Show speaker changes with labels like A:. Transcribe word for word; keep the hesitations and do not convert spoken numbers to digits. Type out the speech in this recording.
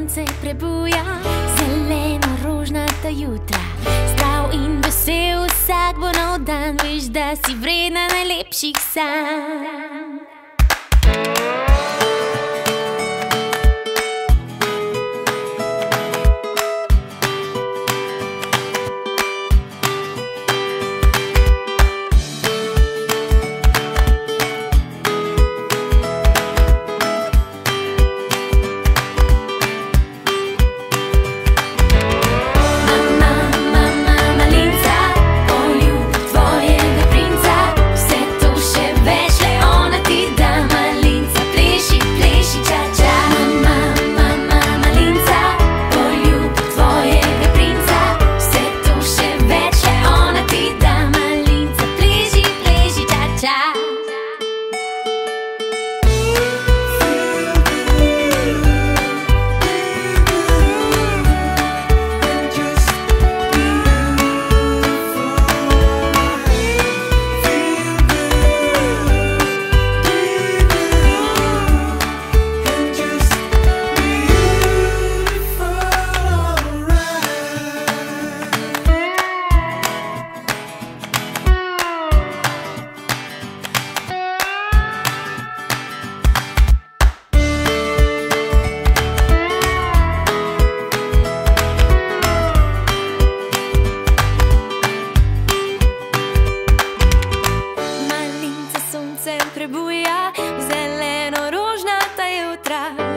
A: sonce prebuja, zeleno rožnata jutra. Zdrav in vesel vsak bo nov dan, veš, da si vredna najlepših sanj. Prebuja, zeleno rožnata jutra.